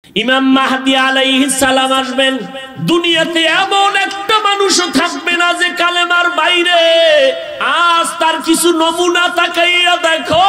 ইমাম মাহদী আলাইহিস সালাম আসবেন। দুনিয়াতে এমন একটা মানুষও থাকবে না যে কালেমার বাইরে। আজ তার কিছু নমুনা তাকাইয়া দেখো।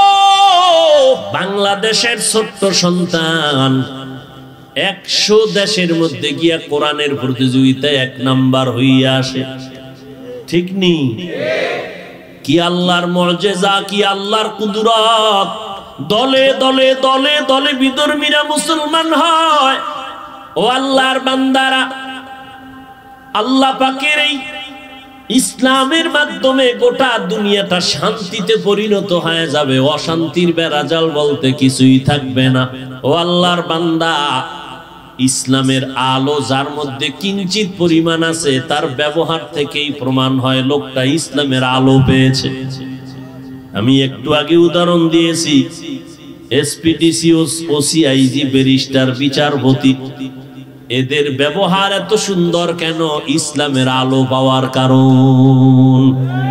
বাংলাদেশের ছোট্ট সন্তান 100 দেশের মধ্যে গিয়া কোরআনের প্রতিযোগিতায় 1 নাম্বার হইয়া আসে, ঠিক নি? কি আল্লাহর মুজিজা, কি আল্লাহর কুদরত। দলে দলে দলে দলে বিধর্মীরা মুসলমান হয়। ও আল্লাহর বান্দারা, আল্লাহ পাকের এই ইসলামের মাধ্যমে গোটা দুনিয়াটা শান্তিতে পরিণত হয়ে যাবে। অশান্তির বেড়াজাল বলতে কিছুই থাকবে না। ও আল্লাহর বান্দা, ইসলামের আলো যার মধ্যে কিঞ্চিত পরিমাণ আছে তার ব্যবহার থেকেই প্রমাণ হয় লোকটা ইসলামের আলো পেয়েছে। আমি একটু আগে উদাহরণ দিয়েছি, এসপিডিসি, ওসিআইজি, ব্যারিস্টার, বিচারপতি, এদের ব্যবহার এত সুন্দর কেন? ইসলামের আলো পাওয়ার কারণ।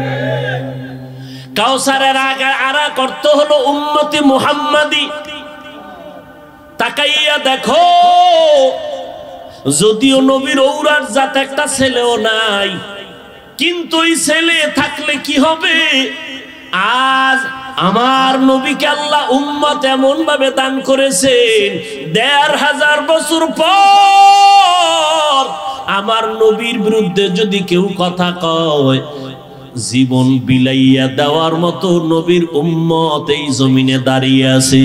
কাউসারের আগে আরাক অর্থ হলো উম্মতে মুহাম্মাদি। তাকাইয়া দেখো, যদিও নবীর ঔরার জাত একটা ছেলেও নাই, কিন্তু এই ছেলে থাকলে কি হবে? আজ আমার নবীকে আল্লাহ উম্মত এমন ভাবে দান করেছেন, ১৫০০ বছর পর আমার নবীর বিরুদ্ধে যদি কেউ কথা কয়, জীবন বিলাইয়া দেওয়ার মতো নবীর উম্মত এই জমিনে দাঁড়িয়ে আছে।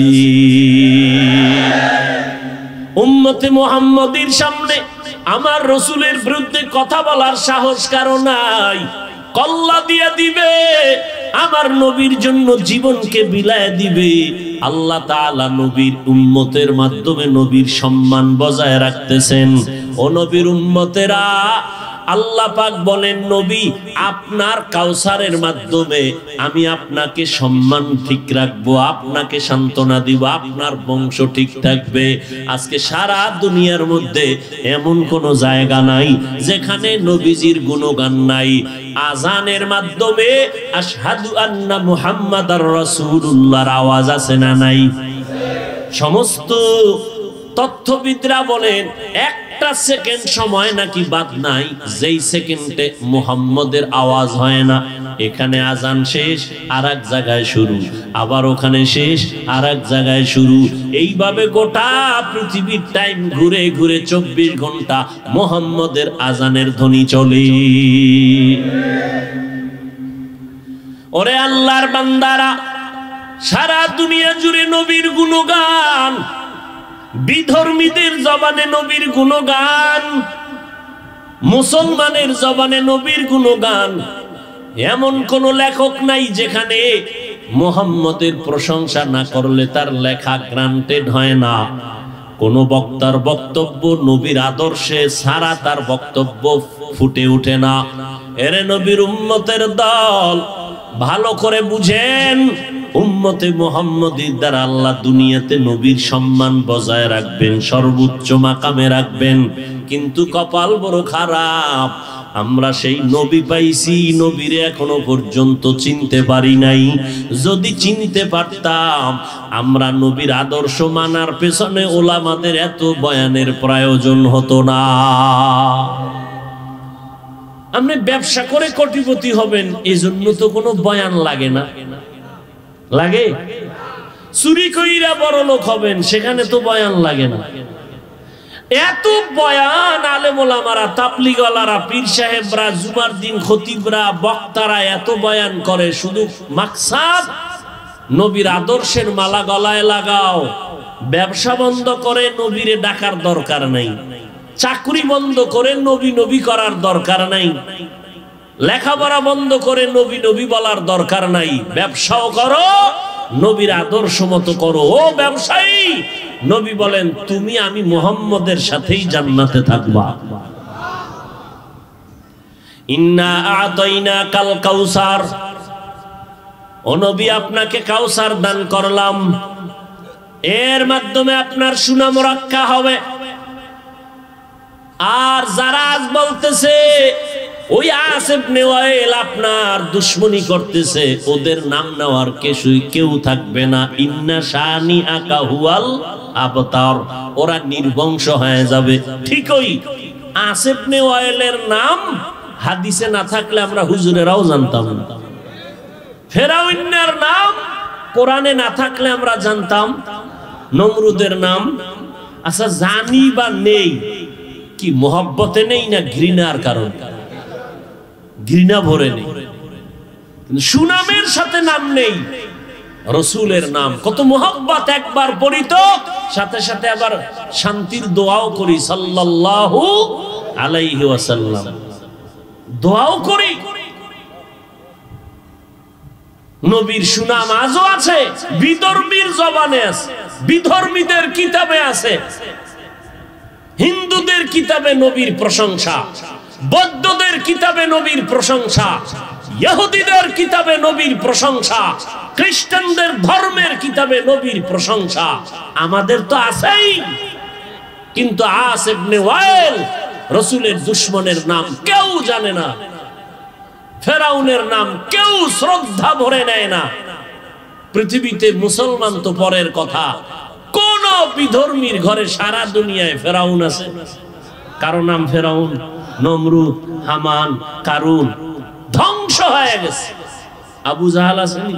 উম্মতে মুহাম্মাদির সামনে আমার রসুলের বিরুদ্ধে কথা বলার সাহস কারো নাই। কল্লা দিয়ে দিবে, আমার নবীর জন্য জীবনকে বিলায় দিবে। আল্লাহ তাআলা নবীর উম্মতের মাধ্যমে নবীর সম্মান বজায় রাখতেছেন। ও নবীর উম্মতেরা, আল্লাহ পাক বলেন, নবী আপনার কাউসারের মাধ্যমে আমি আপনাকে সম্মান ঠিক রাখবো, আপনাকে সান্ত্বনা দিব, আপনার বংশ ঠিক থাকবে। আজকে সারা দুনিয়ার মধ্যে এমন কোন জায়গা নাই যেখানে নবীজির গুণগান নাই। আজানের মাধ্যমে আশহাদু আন্না মুহাম্মাদার রাসূলুল্লাহর আওয়াজ আছে না নাই? সমস্ত তথ্যবিদরা বলেন একটা সেকেন্ড সময় নাকি বাদ নাই যেই সেকেন্ডে মুহাম্মদের আওয়াজ হয় না। এখানে আজান শেষ, আর এক জায়গায় শুরু, আবার ওখানে শেষ, আর এক জায়গায় শুরু। এইভাবে গোটা পৃথিবীর টাইম ঘুরে ঘুরে 24 ঘন্টা মুহাম্মদের আজানের ধ্বনি চলে। ওরে আল্লাহর বান্দারা, সারা দুনিয়া জুড়ে নবীর গুণগান, বিধর্মীদের জবানে নবীর গুণগান, মুসলমানের জবানে নবীর গুণগান। এমন কোন লেখক নাই যেখানে মুহাম্মদের প্রশংসা না করলে তার লেখা গ্রান্টেড হয় না। কোন বক্তার বক্তব্য নবীর আদর্শে ছাড়া তার বক্তব্য ফুটে ওঠে না। এরে নবীর উম্মতের দল, ভালো করে বুঝেন, উম্মতে মুহাম্মদীর দ্বারা আল্লাহ দুনিয়াতে নবীর সম্মান বজায় রাখবেন, সর্বোচ্চ মাকামে রাখবেন। কিন্তু কপাল বড় খারাপ, আমরা সেই নবী পাইছি, নবীরে এখনো পর্যন্ত চিনতে পারি নাই। যদি চিনতে পারতাম, আমরা নবীর আদর্শ মানার পেছনে ওলামাদের এত বয়ানের প্রয়োজন হতো না। আপনি ব্যবসা করে কোটিপতি হবেন, এজন্য তো কোনো বয়ান লাগে না। লাগে? চুরি কইরা বড় লোক হবেন, সেখানে তো বয়ান লাগে না। এত বয়ান আলেম ওলামারা, তাবলীগওয়ালারা, পীর সাহেবরা, জুমার দিন খতিবরা, বক্তারা এত বয়ান করে, শুধু মাকসাদ নবীর আদর্শের মালা গলায় লাগাও। ব্যবসা বন্ধ করে নবীরে ডাকার দরকার নাই, চাকরি বন্ধ করে নবী নবী করার দরকার নাই, লেখাপড়া বন্ধ করে নবী নবী বলার দরকার নাই। ব্যবসাও করো, নবীর আদর্শ মতো করো। ও ব্যবসায়ী, নবী বলেন তুমি আমি মুহাম্মদের সাথেই জান্নাতে থাকবা। ইন্না আ'তাইনাকাল কাউসার, ও নবী আপনাকে কাউসার দান করলাম, এর মাধ্যমে আপনার সুনাম রক্ষা হবে। আর যারা আজ বলতেছে ওই আস ইবনে ওয়াইল আপনার দুশমনি করতেছে, ওদের নাম নেওয়ার কেউ থাকবে না। ইন্না শানি আকা হুয়াল আবতার, ওরা নির্বংশ হয়ে যাবে। ঠিকই আস ইবনে ওয়াইলের নাম হাদিসে না থাকলে আমরা হুজুরেরাও জানতাম না। ফেরাউনের নাম কোরআনে না থাকলে আমরা জানতাম। নমরুদের নাম আচ্ছা জানি বা নেই, কি মহব্বতে নেই না ঘৃণার কারণ? ঘৃণা ভরে নেই, সুনামের সাথে নাম নেই। রসুলের নাম কত মহব্বত, একবার পড়ি তো সাথে সাথে আবার শান্তির দোয়াও করি, সাল্লাল্লাহু আলাইহি ওয়াসাল্লাম দোয়াও করি। নবীর সুনাম আজও আছে, বিধর্মীর জবানে আছে, বিধর্মীদের কিতাবে আছে, হিন্দুদের কিতাবে নবীর প্রশংসা, বৌদ্ধদের কিতাবে নবীর প্রশংসা, ইহুদিদের কিতাবে নবীর প্রশংসা, খ্রিস্টানদের ধর্মের কিতাবে নবীর প্রশংসা। আমাদের তো আছেই, কিন্তু আস ইবনে ওয়াইল রাসূলের দুশমনের নাম কেউ জানে না, ফেরাউনের নাম কেউ শ্রদ্ধা ভরে নেয় না। পৃথিবীতে মুসলমান তো পরের কথা, কোন বিধর্মীর ঘরে সারা দুনিয়ায় ফেরাউন আছে? কারো নাম ফেরাউন? নমরুদ, হামান, কারুন ধ্বংস হয়ে গেছে। আবু জাহাল আসেনি?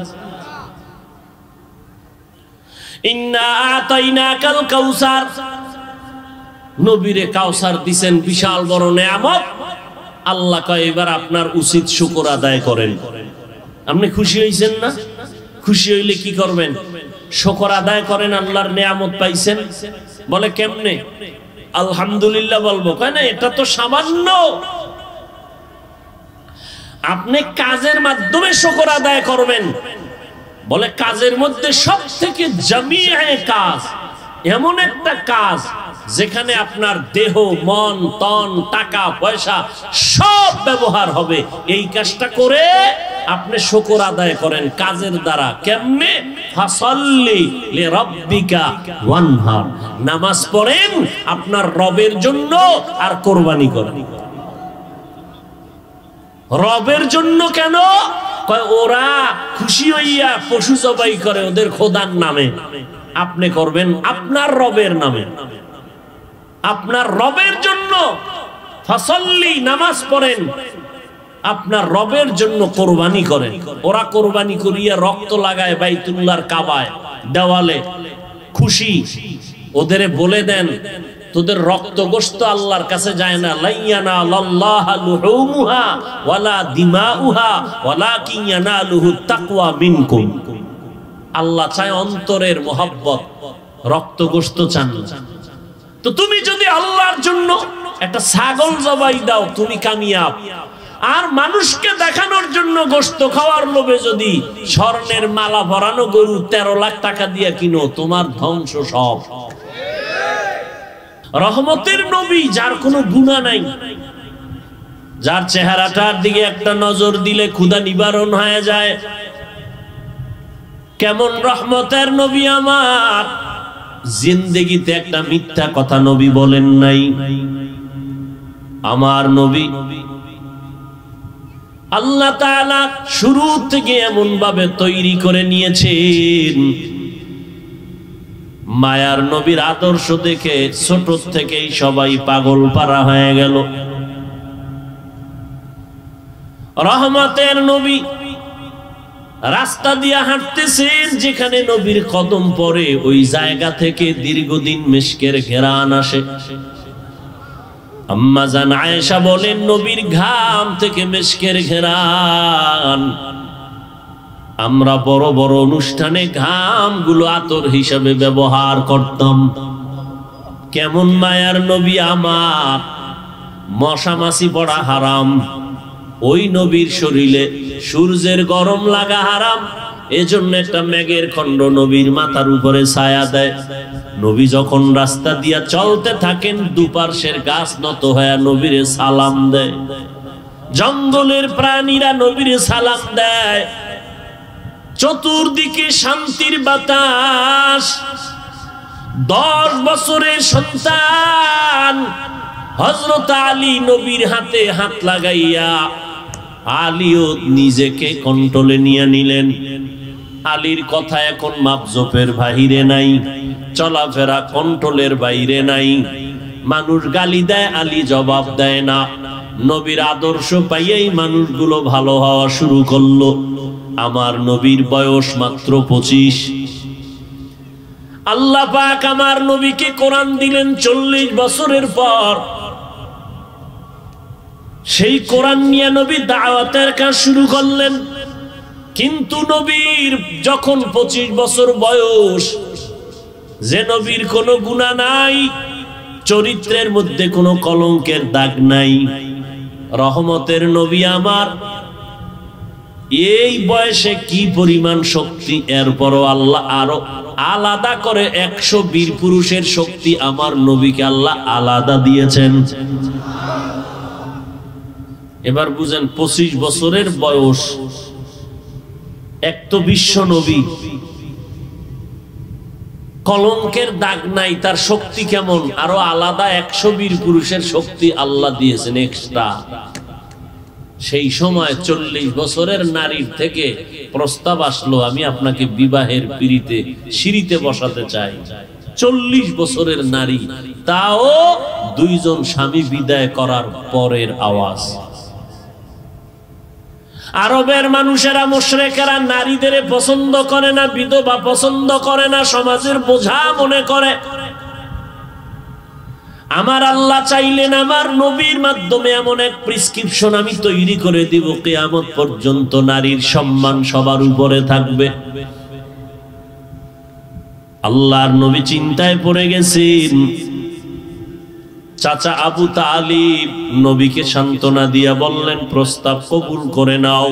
ইন্না আতাইনাকাল কাউসার, নবীরে কাউসার দিবেন, বিশাল বড় নেয়ামত। আল্লাহ কয় এবার আপনার উচিত শুকর আদায় করেন। আপনি খুশি হইছেন না? খুশি হইলে কি করবেন? শুকর আদায় করেন, আল্লাহর নেয়ামত পাইছেন। বলে কেমনে? আলহামদুলিল্লাহ বলবো। কয় না, এটা তো সামান্য, আপনি কাজের মাধ্যমে শুকর আদায় করবেন। বলে কাজের মধ্যে সব থেকে জামিয়া কাজ, এমন একটা কাজ যেখানে আপনার দেহ, মন, তন, টাকা পয়সা সব ব্যবহার হবে, এই কাজটা করে আপনি শুকর আদায় করেন কাজের দ্বারা। কেমনে? ফাসাল্লি লিরাব্বিকা ওয়ানহার, নামাজ পড়েন আপনার রবের জন্য আর কুরবানি করেন। রবের জন্য কেন? কয় ওরা খুশি হইয়া পশু জবাই করে ওদের খোদার নামে, আপনি করবেন আপনার রবের নামে, আপনার রবের জন্য। ফাসাল্লি, নামাজ পড়েন, আপনার রবের জন্য কোরবানি করেন। ওরা কোরবানি করিয়া রক্ত লাগায় বাইতুল্লাহর কাবায় দেওয়ালে, খুশি। ওদের বলে দেন তোদের রক্ত গোশত আল্লাহর কাছে যায় না। লাইয়ানা আল্লাহ লুহুমুহা ওয়ালা দিমাউহা ওয়ালাকিন ইয়ানালুহু তাকওয়া মিনকুম। আল্লাহ চায় অন্তরের মহব্বত, রক্ত গোশত চান না। তো তুমি যদি আল্লাহর জন্য একটা ছাগল জবাই দাও, তুমি কামিয়াব। আর মানুষকে দেখানোর জন্য গোশত খাওয়ার লোভে যদি স্বর্ণের মালা ভরানো গরু 13 লাখ টাকা দিয়ে কিনো, তোমার ধ্বংস সব। রহমতের নবী, যার কোনো গুনাহ নাই, যার চেহারাটার দিকে একটা নজর দিলে ক্ষুধা নিবারণ হয়ে যায়। কেমন রহমতের নবী আমার! জিন্দেগিতে একটা মিথ্যা কথা নবী বলেন নাই। আমার নবী আল্লাহ তাআলা শুরু থেকে এমন ভাবে তৈরি করে নিয়েছেন, মায়ার নবীর আদর্শ দেখে ছোট থেকেই সবাই পাগল পারা হয়ে গেল। রহমতের নবী রাস্তা দিয়ে হাঁটতেছেন, যেখানে নবীর কদম পড়ে ওই জায়গা থেকে দীর্ঘদিন মিশকের ঘেরান আসে। আম্মা জান আয়েশা বলেন, নবীর ঘাম থেকে মিশকের ঘেরান। আমরা বড় বড় অনুষ্ঠানে ঘামগুলো আতর হিসাবে ব্যবহার করতাম। কেমন মায়ার নবী আমার! মশা মাছি পড়া হারাম, ওই নবীর শরীরে সূর্যের গরম লাগা হারাম। এজন্য একটা মেঘের খণ্ড নবীর মাথার উপরে ছায়া দেয়। নবী যখন রাস্তা দিয়া চলতে থাকেন, দুপার্শ্বের গাছ নত হয়ে নবীরে সালাম দেয়, জঙ্গলের প্রাণীরা নবীরে সালাম দেয়। চতুর্দিকে শান্তির বাতাস। 10 বছরের সন্তান হযরত আলী নবীর হাতে হাত লাগাইয়া আলীও নিজেকে কন্ট্রোলে নিয়ে নিলেন। আলীর কথা এখন মাপজোপের বাহিরে নাই, চলাফেরা কন্ট্রোলের বাইরে নাই। মানুষ গালি দেয়, আলী জবাব দেয় না। নবীর আদর্শ পাইয়াই মানুষগুলো ভালো হওয়া শুরু করলো। আমার নবীর বয়স মাত্র 25। আল্লাহ পাক আমার নবীকে কোরআন দিলেন 40 বছরের পর। সেই কোরআন নিয়ে নবী দাওয়াতের কাজ শুরু করলেন। কিন্তু নবীর যখন 25 বছর বয়স, যে নবীর কোনো গুনাহ নাই, চরিত্রের মধ্যে কোনো কলঙ্কের দাগ নাই, রহমতের নবী আমার, এই বয়সে কি পরিমাণ শক্তি! এরপরও আল্লাহ আরো আলাদা করে 100 বীর পুরুষের শক্তি আমার নবীকে আল্লাহ আলাদা দিয়েছেন। এবার বুঝেন, 25 বছরের বয়স, এক তো বিশ্ব নবী, কলঙ্কের দাগ নাই, তার শক্তি কেমন! আরো আলাদা 100 বীর পুরুষের শক্তি আল্লাহ দিয়েছেন এক্সট্রা। সেই সময় 40 বছরের নারীর থেকে প্রস্তাব আসলো, আমি আপনাকে বিবাহের পিঁড়িতে সিঁড়িতে বসাতে চাই। 40 বছরের নারী, তাও 2 জন স্বামী বিদায় করার পরের আওয়াজ। আরবের মানুষেরা, মুশরিকেরা নারীদের পছন্দ করে না, বিধবা পছন্দ করে না, সমাজের বোঝা মনে করে। আমার আল্লাহ চাইলেন আমার নবীর মাধ্যমে এমন এক প্রেসক্রিপশন আমি তৈরি করে দিব, কিয়ামত পর্যন্ত নারীর সম্মান সবার উপরে থাকবে। আল্লাহর নবী চিন্তায় পড়ে গেছেন। চাচা আবু তালিব নবীকে সান্ত্বনা দিয়া বললেন, প্রস্তাব কবুল করে নাও।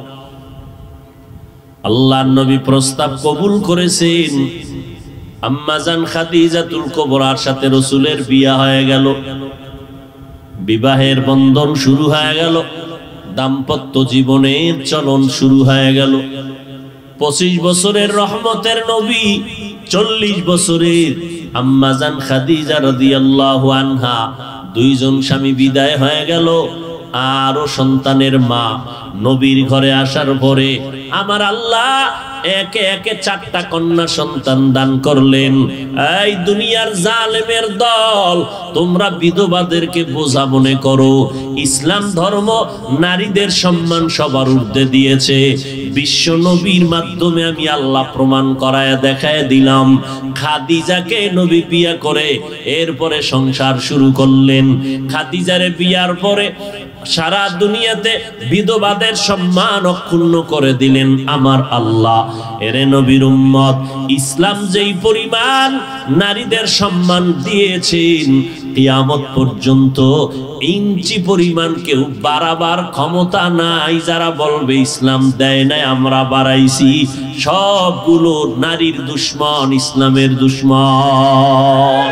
আল্লাহর নবী প্রস্তাব কবুল করেছেন। আম্মাজান খাদিজাতুল কুবরার সাথে রাসূলের বিয়ে হয়ে গেল, বিবাহের বন্ধন শুরু হয়ে গেল, দাম্পত্য জীবনের চলন শুরু হয়ে গেল। 25 বছরের রহমতের নবী, 40 বছরের আম্মাজান খাদিজা রাদিয়াল্লাহু আনহা, 2 জন স্বামী বিদায় হয়ে গেল, আরো সন্তানের মা। নবীর ঘরে আসার পরে আমার আল্লাহ একে একে 4টা কন্যা সন্তান দান করলেন। এই দুনিয়ার জালেমের দল, তোমরা বিধবাদেরকে বোঝা মনে করো। ইসলাম ধর্ম নারীদের সম্মান সবার ঊর্ধ্বে দিয়েছে। বিশ্ব নবীর মাধ্যমে আমি আল্লাহ প্রমাণ করায় দেখায় দিলাম। খাদিজাকে নবী বিয়ে করে এরপরে সংসার শুরু করলেন। খাদিজারে বিয়ার পরে সারা দুনিয়াতে বিধবাদের সম্মান অক্ষুণ্ণ করে দিলেন আমার আল্লাহ। এরে নবীর উম্মত, ইসলাম যেই পরিমাণ নারীদের সম্মান দিয়েছেন, কিয়ামত পর্যন্ত ইঞ্চি পরিমাণ কেউ বাড়াবার ক্ষমতা নাই। যারা বলবে ইসলাম দেয় নাই, আমরা বাড়াইছি, সবগুলো নারীর দুশ্মন, ইসলামের দুশ্মন।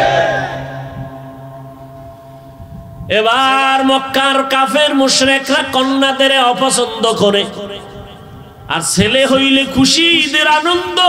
এবার মক্কার কাফের মুশরিকরা কন্যাদের অপছন্দ করে, আর ছেলে হইলে খুশি, ঈদের আনন্দ,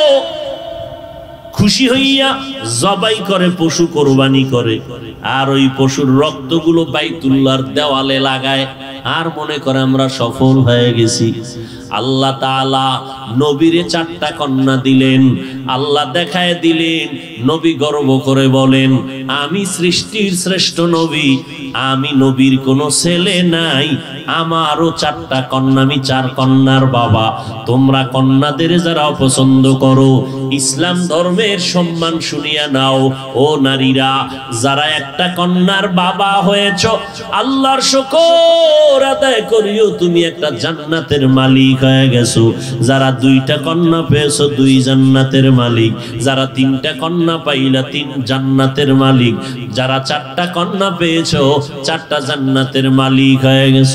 খুশি হইয়া জবাই করে, পশু কোরবানি করে, আর ওই পশুর রক্তগুলো বাইতুল্লাহর দেওয়ালে লাগায়, আর মনে করে আমরা সফল হয়ে গেছি। আল্লাহ তাআলা নবীরে 4টা কন্যা দিলেন। আল্লাহ দেখায় দিলেন, নবী গর্ব করে বলেন, আমি সৃষ্টির শ্রেষ্ঠ নবী, আমি নবীর কোনো ছেলে নাই, আমারও 4টা কন্যা, আমি 4 কন্যার বাবা। তোমরা কন্যাদের যারা অপছন্দ করো, ইসলাম ধর্মের সম্মান শুনিয়া নাও। ও নারীরা, যারা একটা কন্যার বাবা হয়েছ, আল্লাহর শুকর আদায় করিও, তুমি একটা জান্নাতের মালিক হয়ে গেছো। যারা 2টা কন্যা পেয়েছো, 2 জান্নাতের মালিক। যারা 3টা কন্যা পাইলা, 3 জান্নাতের মালিক। যারা 4টা কন্যা পেয়েছো, 4টা জান্নাতের মালিক হয়ে গেছো।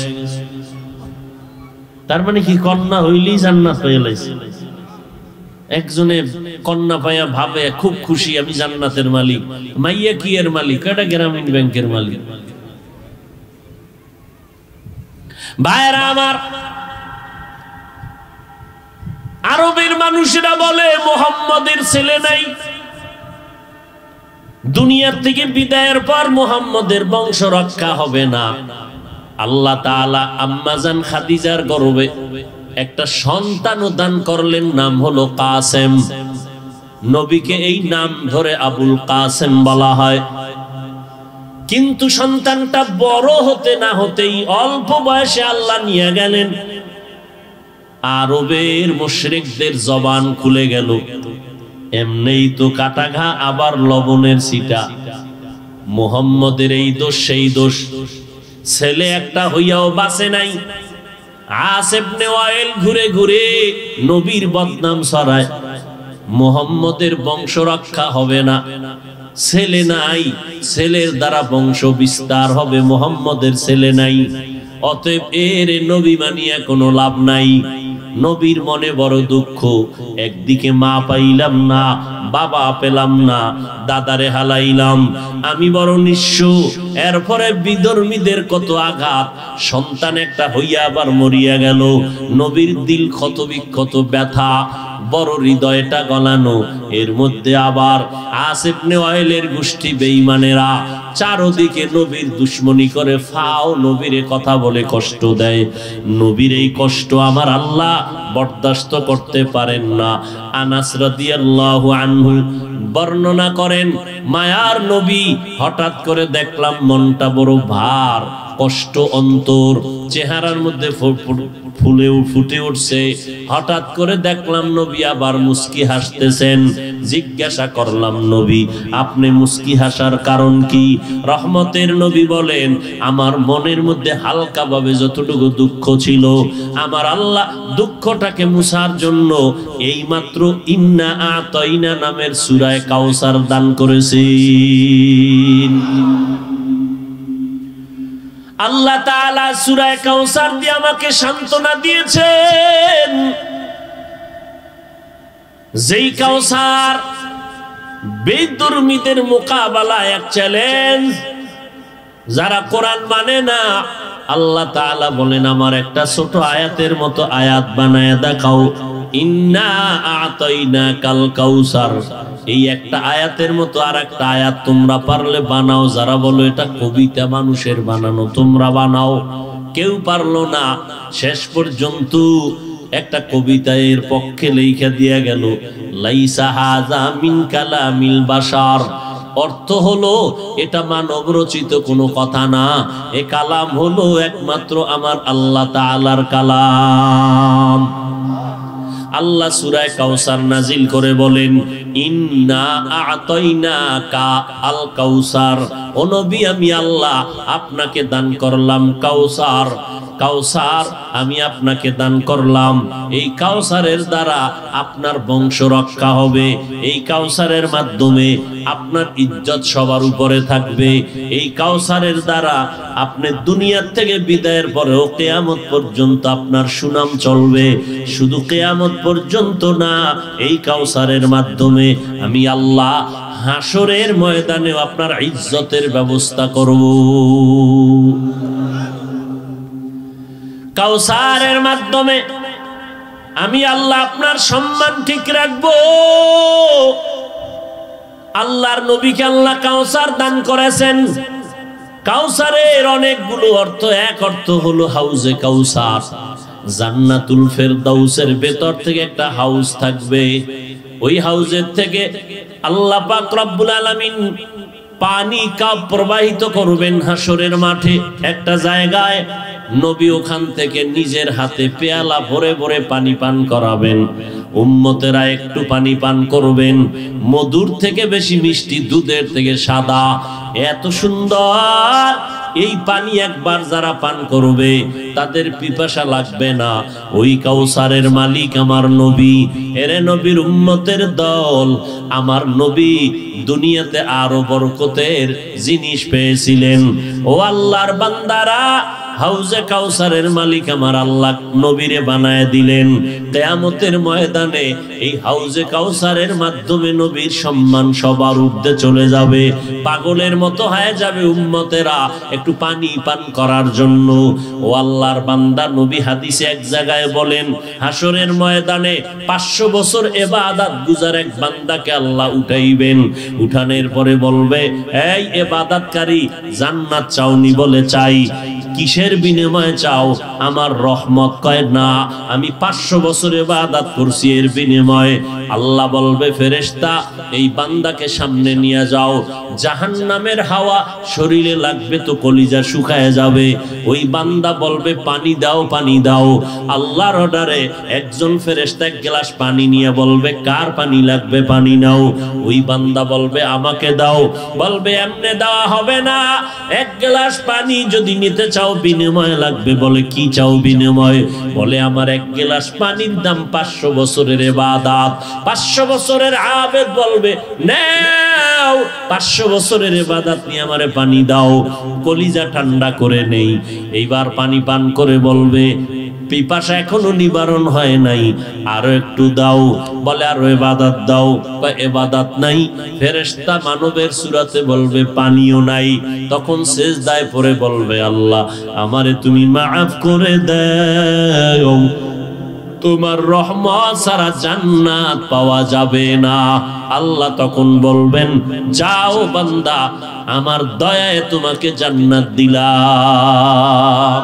তার মানে কি, কন্যা হইলেই জান্নাত পেয়ে লাইছে? একজনে কন্যা পাইয়া ভাবে খুব খুশি, আমি জান্নাতের মালিক। মাইয়া কি এর মালিক? এটা গ্রামীণ ব্যাংকের মালিক। ভাইরা আমার, আরবের মানুষেরা বলে মুহাম্মদের ছেলে নাই, দুনিয়ার থেকে বিদায়ের পর মুহাম্মদের বংশ রক্ষা হবে না। আল্লাহ তাআলা আম্মাজান খাদিজার গর্ভে একটা সন্তান দান করলেন, নাম হলো কাসেম। নবীকে এই নাম ধরে আবুল কাসেম বলা হয়। কিন্তু সন্তানটা বড় হতে না হতেই অল্প বয়সে আল্লাহ নিয়ে গেলেন। আরবের মুশরিকদের জবান খুলে গেল, এমনেই তো কাটা ঘা আবার লবণের ছিটা। মুহাম্মদের এই দোষ সেই দোষ, ছেলে একটা হইয়াও বাঁচে নাই। আস ইবনে ওয়াইল ঘুরে ঘুরে নবীর বদনাম ছড়ায়, মুহাম্মদের বংশ রক্ষা হবে না, ছেলে নাই, ছেলের দ্বারা বংশ বিস্তার হবে, মুহাম্মদের ছেলে নাই, অতএব এর নবী মানিয়া কোনো লাভ নাই। নবীর মনে বড় দুঃখ, একদিকে মা পাইলাম না, বাবা পেলাম না, দাদারে হালাইলাম, আমি বড় নিঃস্ব। এরপরে বিধর্মীদের কত আঘাত, সন্তান একটা হইয়া আবার মরিয়া গেল। নবীর দিল ক্ষত বিক্ষত, ব্যথা, বড় হৃদয়টা গলানো। এর মধ্যে আবার আস ইবনে ওয়াইলের গোষ্ঠী বেঈমানেরা চারদিকে নবীর দুশ্মনী করে, ফাও নবীরে কথা বলে কষ্ট দেয়। নবীর এই কষ্ট আমার আল্লাহ বরদাস্ত করতে পারেন না। আনাস রাদিয়াল্লাহু আনহু বর্ণনা করেন, মায়ার নবী হঠাৎ করে দেখলাম মনটা বড় ভার, কষ্ট অন্তর, চেহারার মধ্যে ফুটে উঠছে। হঠাৎ করে দেখলাম নবী আবার মুস্কি হাসতেছেন। জিজ্ঞাসা করলাম, নবী আপনি মুস্কি হাসার কারণ কি? রহমতের নবী বলেন, আমার মনের মধ্যে হালকা ভাবে যতটুকু দুঃখ ছিল, আমার আল্লাহ দুঃখটাকে মুছার জন্য এইমাত্র ইন্না আতাইনা নামের সূরা কাউসার দান করেছেন। আল্লাহ তাআলা সূরা কাউসার দিয়ে আমাকে সান্ত্বনা দিয়েছেন। যেই কাউসার বেদুর্মীদের মোকাবেলায় এক চ্যালেঞ্জ। যারা কোরআন মানে না, আল্লাহ তাআলা বলেন আমার একটা ছোট আয়াতের মতো আয়াত বানায় দেখাও। ইন্না আতাইনাকাল কাউসার, এই একটা আয়াতের মতো আর একটা আয়াত তোমরা পারলে বানাও। যারা বলো এটা কবিতা মানুষের বানানো, তোমরা বানাও। কেউ পারলো না। শেষ পর্যন্ত একটা কবিতা এর পক্ষে লেখা দিয়া গেল, লাইসা হাযা মিন কালামিল বাশার। অর্থ হলো এটা মানব রচিত কোনো কথা না, এ কালাম হলো একমাত্র আমার আল্লাহ তাআলার কালাম। আল্লাহ সূরা কাউসার নাজিল করে বলেন, ইন্না আতাইনাকা আল কাউসার, ও নবী আমি আল্লাহ আপনাকে দান করলাম কাউসার। কাউসার আমি আপনাকে দান করলাম। এই কাউসারের দ্বারা আপনার বংশ রক্ষা হবে। এই কাউসারের মাধ্যমে আপনার ইজ্জত সবার উপরে থাকবে। এই কাউসারের দ্বারা আপনি দুনিয়ার থেকে বিদায়ের পরেও কিয়ামত পর্যন্ত আপনার সুনাম চলবে। শুধু কিয়ামত পর্যন্ত না, এই কাউসারের মাধ্যমে আমি আল্লাহ হাসরের ময়দানে আপনার ইজ্জতের ব্যবস্থা করব। কাউসারের মাধ্যমে আমি আল্লাহ আপনার সম্মান ঠিক রাখবো। আল্লাহর নবীকে আল্লাহ কাউসার দান করেছেন। কাউসারের অনেকগুলো অর্থ। এক অর্থ হলো হাউজে কাউসার, জান্নাতুল ফেরদাউসের ভেতর থেকে একটা হাউস থাকবে। ওই হাউজের থেকে আল্লাহ পাক রব্বুল আলামিন পানি কাপ প্রবাহিত করবেন হাসরের মাঠে একটা জায়গায়। নবী ওখান থেকে নিজের হাতে পেয়ালা ভরে ভরে পানি পান করাবেন। উম্মতেরা একটু পানি পান করবেন। মধুর থেকে বেশি মিষ্টি, দুধের থেকে সাদা, এত সুন্দর এই পানি একবার যারা পান করবে তাদের পিপাসা লাগবে না। ওই কাউসারের মালিক আমার নবী। এরে নবীর উম্মতের দল, আমার নবী দুনিয়াতে আরো বরকতের জিনিস পেয়েছিলেন। ও আল্লাহর বান্দারা, হাউজে কাউসারের মালিক আমার আল্লাহ নবীরে বানায় দিলেন। কিয়ামতের ময়দানে এই হাউজে কাউসারের মাধ্যমে নবীর সম্মান সবার ঊর্ধ্বে চলে যাবে। পাগলের মতো হয়ে যাবে উম্মতেরা একটু পানি পান করার জন্য। ও আল্লাহর বান্দা, নবী হাদিসে এক জায়গায় বলেন, হাসরের ময়দানে 500 বছর ইবাদত গুজার এক বান্দাকে আল্লাহ উঠাইবেন। উঠানের পরে বলবে, এই ইবাদতকারী জান্নাত চাওনি? বলে চাই। কিসের বিনিময়ে চাও? আমার রহমত। কয় না, আমি 500 বছর ইবাদত করছি, এর বিনিময়ে। আল্লাহ বলবে, ফেরেশতা এই বান্দাকে সামনে নিয়ে যাও। জাহান্নামের হাওয়া শরীরে লাগবে তো কলিজা শুকায় যাবে। ওই বান্দা বলবে, পানি দাও, পানি দাও। আল্লাহর অর্ডারে একজন ফেরেশতা এক গ্লাস পানি নিয়ে বলবে, কার পানি লাগবে? পানি নাও। ওই বান্দা বলবে, আমাকে দাও। বলবে, এমনে দেওয়া হবে না, এক গ্লাস পানি যদি নিতে চাও বিনিময় লাগবে। বলে, কি চাও বিনিময়? বলে, আমার এক গ্লাস পানির দাম 500 বছরের ইবাদত। 500 বছরের আবেদ বলবে, নাও 500 বছরের ইবাদত নিয়ে আমারে পানি দাও, কলিজা ঠান্ডা করে নেই। এইবার পানি পান করে বলবে, পিপাসা এখনো নিবারণ হয় নাই, আরো একটু দাও। বলে, আরো ইবাদত দাও। বা ইবাদত নাই। ফেরেশতা মানবের সূরাতে বলবে, পানিও নাই। তখন সিজদায় পড়ে বলবে, আল্লাহ আমারে তুমি মাফ করে দাও, তোমার রহমত ছাড়া জান্নাত পাওয়া যাবে না। আল্লাহ তখন বলবেন, যাও বান্দা, আমার দয়ায় তোমাকে জান্নাত দিলাম।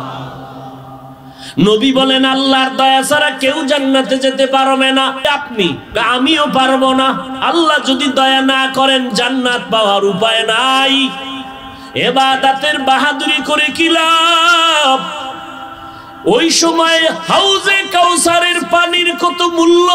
নবী বলেন, আল্লাহর দয়া ছাড়া কেউ জান্নাতে যেতে পারবে না। আপনি? আমিও পারবো না। আল্লাহ যদি দয়া না করেন জান্নাত পাওয়ার উপায় নাই। ইবাদতের বাহাদুরি করে কি লাভ? ওই সময় হাউজে কাউসারের পানির কত মূল্য।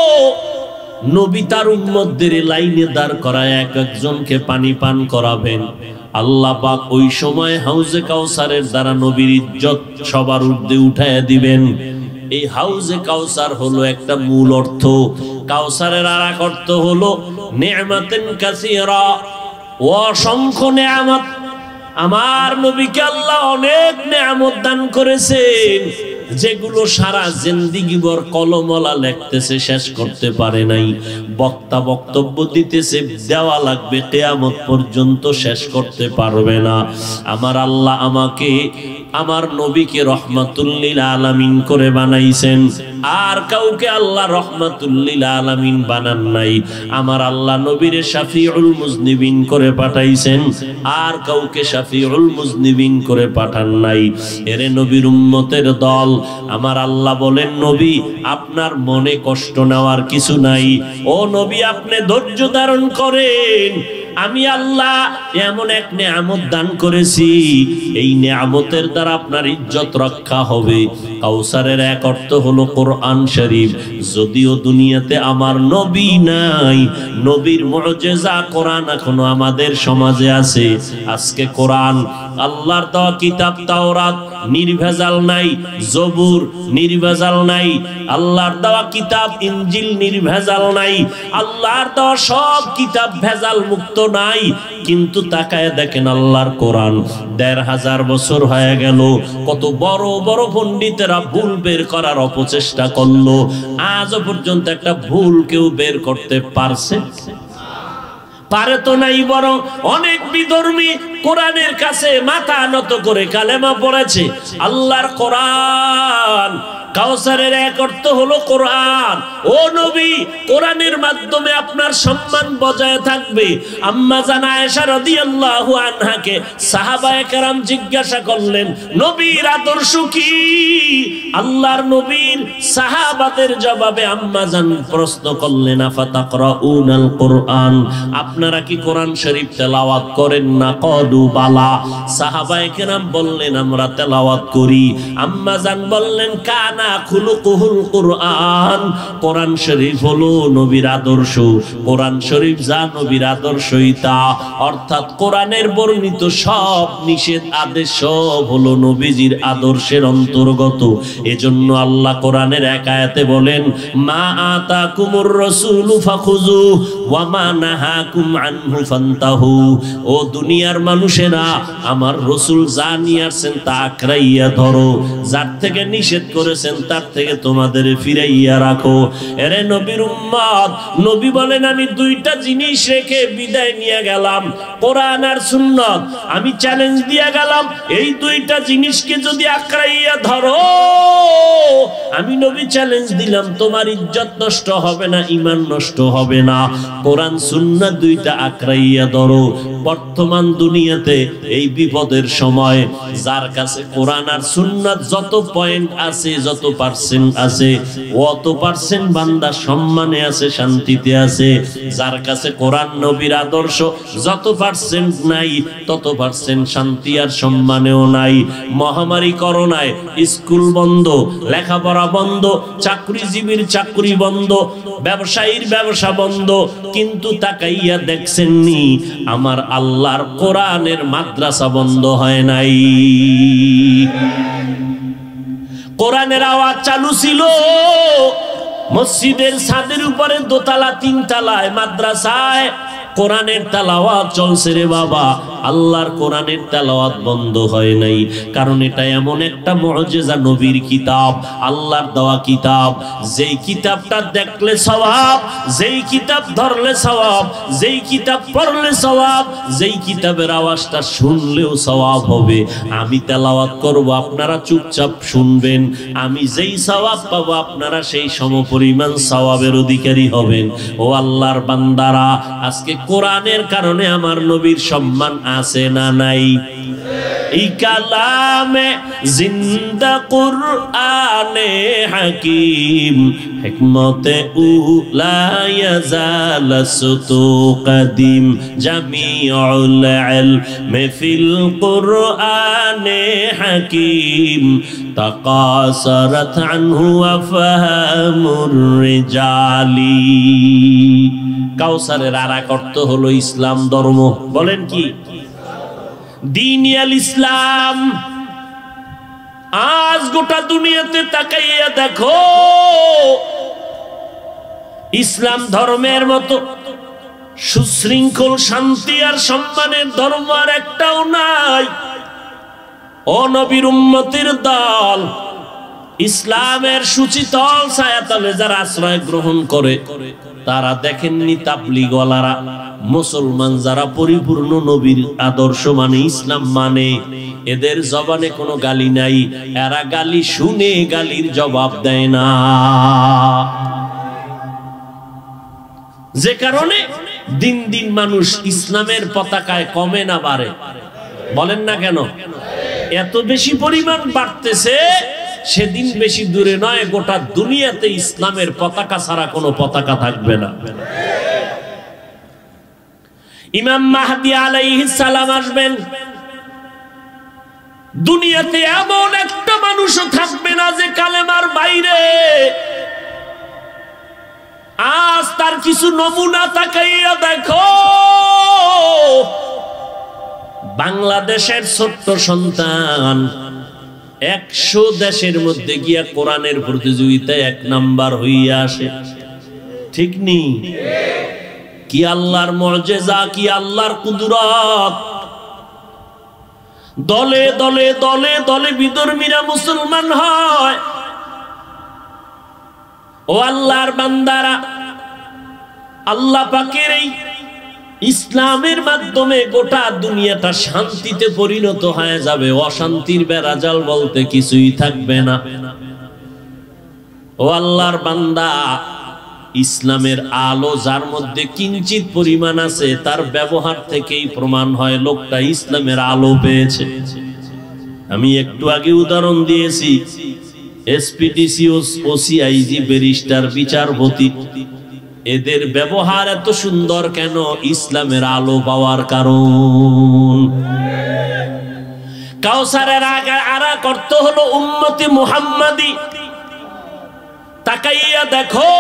নবী তার উম্মতদের লাইনে দাঁড় করায় এক একজনকে পানি পান করাবেন। আল্লাহ পাক ওই সময় হাউজে কাউসারের দ্বারা নবীর ইজ্জত সবার ঊর্ধ্বে উঠাইয়া দিবেন। এই হাউজে কাউসার হলো একটা মূল অর্থ। কাউসারের আরেক অর্থ হলো নি'মাতুন কাসীরা, অসংখ্য নিয়ামত। আমার নবীকে আল্লাহ অনেক নিয়ামত দান করেছেন, যেগুলো সারা জিন্দেগি ভর কলমওয়ালা লিখতেছে, শেষ করতে পারে নাই। বক্তা বক্তব্য দিতেছে, দেওয়া লাগবে কিয়ামত পর্যন্ত, শেষ করতে পারবে না। আমার আল্লাহ আমাকে, আমার নবীকে রহমাতুল লিল আলামিন করে বানাইছেন। আর কাউকে আল্লাহ রহমাতুল লিল আলামিন বানান নাই। আমার আল্লাহ নবীরে শাফিউল মুজনিবিন করে পাঠাইছেন, আর কাউকে শাফিউল মুজনিবিন করে পাঠান নাই। এরে নবীর উম্মতের দল, আমার আল্লাহ বলেন, নবী আপনার মনে কষ্ট নেওয়ার কিছু নাই। ও নবী, আপনি ধৈর্য ধারণ করেন। আমি আল্লাহ এমন এক নিয়ামত দান করেছি, এই নিয়ামতের দ্বারা আপনার ইজ্জত রক্ষা হবে। কাউসারের এক অর্থ হলো কোরআন শরীফ। যদিও দুনিয়াতে আমার নবী নাই, নবীর মুজিজা কোরআন এখনো আমাদের সমাজে আছে। আজকে কোরআন, আল্লাহর দেওয়া কিতাব তাওরাত নির্ভেজাল নাই, জবুর নির্ভেজাল নাই, আল্লাহর দেওয়া কিতাব ইনজিল নির্ভেজাল নাই, আল্লাহর দেওয়া সব কিতাব ভেজাল মুক্ত নাই। কিন্তু তাকায় দেখেন আল্লাহর কোরআন ১৫০০ বছর হয়ে গেল, কত বড় বড় পণ্ডিতেরা ভুল বের করার অপচেষ্টা করলো, আজও পর্যন্ত একটা ভুল কেউ বের করতে পারছে? পারে তো নাই। বরং অনেক বিধর্মী কোরআনের কাছে মাথা নত করে কালেমা পড়েছে। আল্লাহর কোরআন, কাউসারের এক অর্থ হলো কোরআন। ও নবী, কোরআনের মাধ্যমে আপনার সম্মান বজায় থাকবে। আম্মা জান আয়েশা রাদিয়াল্লাহু আনহাকে সাহাবায়ে কেরাম জিজ্ঞাসা করলেন, নবীর আদর্শ কি? আল্লাহর নবীর সাহাবাদের জবাবে আম্মা জান প্রশ্ন করলেন, আফাতাকরাউনাল কোরআন, আপনারা কি কোরআন শরীফ তেলাওয়াত করেন না? ক্বালু বালা, সাহাবায়ে কেরাম বললেন, আমরা তেলাওয়াত করি। আম্মা জান বললেন, কান কানা খুলুকুহুল কুরআন, কোরআন শরীফ হলো নবীর আদর্শ, কোরআন শরীফ যা নবীর আদর্শই তা। অর্থাৎ কোরআনের বর্ণিত সব নিষেধ আদেশ সব হলো নবীজির আদর্শের অন্তর্গত। এজন্য আল্লাহ কোরআনের এক আয়াতে বলেন, মা আতাকুমুর রাসূলু ফাখুযু ওয়া মা নাহাকুম আনহু ফান্তাহু। ও দুনিয়ার মানুষেরা, আমার রাসূল যা নিয়ে আসেন তা আঁকড়াইয়া ধরো, যার থেকে নিষেধ করেছেন তার থেকে তোমাদের ফিরাইয়া রাখো। এরে নবীর উম্মত, নবী বলেন আমি দুইটা জিনিস রেখে বিদায় নিয়ে গেলাম, কোরআন আর সুন্নাত। আমি চ্যালেঞ্জ দিয়ে গেলাম, এই দুইটা জিনিসকে যদি আঁকড়াইয়া ধরো, আমি নবী চ্যালেঞ্জ দিলাম, তোমার ইজ্জত নষ্ট হবে না, ঈমান নষ্ট হবে না। কোরআন সুন্নাত দুইটা আঁকড়াইয়া ধরো। বর্তমান দুনিয়াতে এই বিপদের সময় যার কাছে কোরআন আর সুন্নাত যত পয়েন্ট আছে, যত পার্সেন্ট আছে, অত পার্সেন্ট বান্দা সম্মানে আছে, শান্তিতে আছে। যার কাছে কোরআন নবীর আদর্শ যত পার্সেন্ট নাই, তত পার্সেন্ট শান্তি আর সম্মানেও নাই। মহামারী করোনায় স্কুল বন্ধ, লেখাপড়া বন্ধ, চাকরিজীবীর চাকরি বন্ধ, ব্যবসায়ীর ব্যবসা বন্ধ, কিন্তু তাকাইয়া দেখছেননি আমার আল্লাহর কোরআনের মাদ্রাসা বন্ধ হয় নাই। কোরআনের আওয়াজ চালু ছিল মসজিদের ছাদের উপরে, দোতলা তিনতলায় মাদ্রাসায় কোরআনের তেলাওয়াত চলছে রে বাবা। আল্লাহর কোরআনের তেলাওয়াত বন্ধ হয় নাই, কারণ এটা এমন একটা মুজিজা, নবীর কিতাব, আল্লাহর দেওয়া কিতাব। যেই কিতাবটা দেখলে সওয়াব, যেই কিতাব ধরলে সওয়াব, যেই কিতাব পড়লে সওয়াব, যেই কিতাবের আওয়াজটা শুনলেও সওয়াব হবে। আমি তেলাওয়াত করব, আপনারা চুপচাপ শুনবেন, আমি যেই সওয়াব পাবো আপনারা সেই সমপরিমাণ সওয়াবের অধিকারী হবেন। ও আল্লাহর বান্দারা, আজকে কোরআনের কারণে আমার নবীর সম্মান আছে না নাই? এই কালামে জিন্দা কুরআনে হাকিম, হিকমতে উলা ইয়াজাল সুতু কদিম, জামিউল ইলমি ফিল কুরআনে হাকিম, তাকাসারাত আনহু আফহামুর রিজালি। কাউসারের আরেক অর্থ হলো ইসলাম ধর্ম। বলেন কি? দীনিয়াল ইসলাম। আজ গোটা দুনিয়াতে তাকাইয়া দেখো, ইসলাম ধর্মের মতো সুশৃঙ্খল, শান্তি আর সম্মানের ধর্ম আর একটাও নাই। ও নবীর উম্মতের দল, ইসলামের সুচিতল ছায়াতলে যারা আশ্রয় গ্রহণ করে, তারা দেখেননি তাবলীগওয়ালারা, মুসলমান যারা পরিপূর্ণ নবীর আদর্শ মানে, ইসলাম মানে, এদের জবানে কোনো গালি নাই। এরা গালি শুনে গালির জবাব দেয় না, যে কারণে দিন দিন মানুষ ইসলামের পতাকায় কমে না বাড়ে। বলেন না কেন? এত বেশি পরিমাণ বাড়তেছে, সেদিন বেশি দূরে নয়, গোটা দুনিয়াতে ইসলামের পতাকা ছাড়া কোনো পতাকা থাকবে না। ইমাম মাহদী আলাইহিস সালাম আসবেন, দুনিয়াতে এমন একটা মানুষও থাকবে না যে কালেমার বাইরে। আজ তার কিছু নমুনা তাকাইয়া দেখো। বাংলাদেশের ছোট্ট সন্তান 100 দেশের মধ্যে গিয়া কোরআনের প্রতিযোগিতায় 1 নাম্বার হইয়া আসে, ঠিক নি? কি আল্লাহর মুজিজা, কি আল্লাহর কুদরত! দলে দলে দলে দলে বিধর্মীরা মুসলমান হয়। ও আল্লাহর বান্দারা, আল্লাহ পাকের এই ইসলামের মাধ্যমে গোটা দুনিয়াটা শান্তিতে পরিণত হয়ে যাবে, অশান্তির বেড়াজাল বলতে কিছুই থাকবে না। ও আল্লাহর বান্দা, ইসলামের আলো যার মধ্যে কিঞ্চিত পরিমাণ আছে, তার ব্যবহার থেকেই প্রমাণ হয় লোকটা ইসলামের আলো পেয়েছে। আমি একটু আগে উদাহরণ দিয়েছি, এসপিডিসি, ওসিআইজি, ব্যারিস্টার, বিচারপতি, এদের ব্যবহার এত সুন্দর কেন? ইসলামের আলো পাওয়ার কারণ। কাউসারের আরেক অর্থ হলো উম্মতে মুহাম্মাদি। তাকাইয়া দেখো,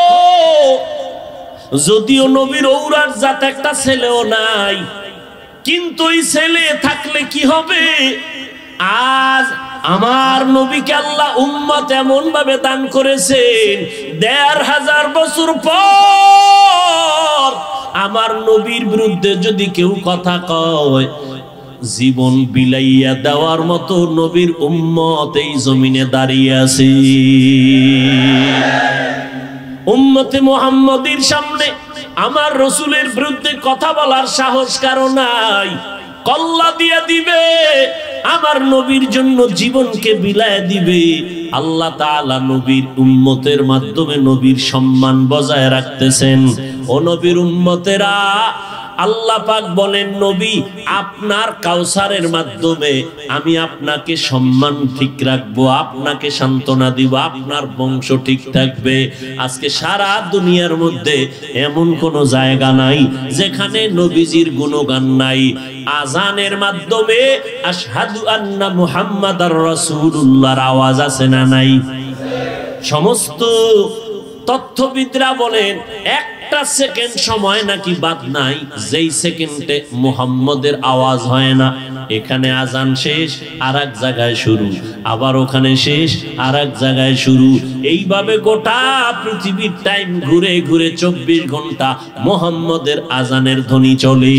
যদিও নবীর ঔরার জাত একটা ছেলেও নাই, কিন্তু এই ছেলে থাকলে কি হবে? আজ আমার নবীকে আল্লাহ উম্মত এমন ভাবে দান করেছেন, ১৫০০ বছর পর আমার নবীর বিরুদ্ধে যদি কেউ কথা কয়, জীবন বিলাইয়া দেওয়ার মতো নবীর উম্মত এই জমিনে দাঁড়িয়ে আছে। উম্মতে মুহাম্মদীর সামনে আমার রসুলের বিরুদ্ধে কথা বলার সাহস কারো নাই। কল্লা দিয়ে দিবে, আমার নবীর জন্য জীবনকে বিলায় দিবে। আল্লাহ তাআলা নবীর উম্মতের মাধ্যমে নবীর সম্মান বজায় রাখতেছেন। ও নবীর উম্মতেরা, আল্লাহ পাক বলেন, নবী আপনার কাউসারের মাধ্যমে আমি আপনাকে সম্মান ঠিক রাখবো, আপনাকে সান্ত্বনা দিব, আপনার বংশ ঠিক থাকবে। আজকে সারা দুনিয়ার মধ্যে এমন কোন জায়গা নাই যেখানে নবীজির গুণগান নাই। আজানের মাধ্যমে আশহাদু আন্না মুহাম্মাদার রাসূলুল্লাহর আওয়াজ আছে না নাই? সমস্ত তথ্যবিদরা বলেন একটা সেকেন্ড সময় নাকি বাদ নাই যেই সেকেন্ডে মুহাম্মদের আওয়াজ হয় না। এখানে আজান শেষ, আর এক জায়গায় শুরু, আবার ওখানে শেষ, আর এক জায়গায় শুরু। এইভাবে গোটা পৃথিবীর টাইম ঘুরে ঘুরে 24 ঘন্টা মুহাম্মদের আজানের ধ্বনি চলে।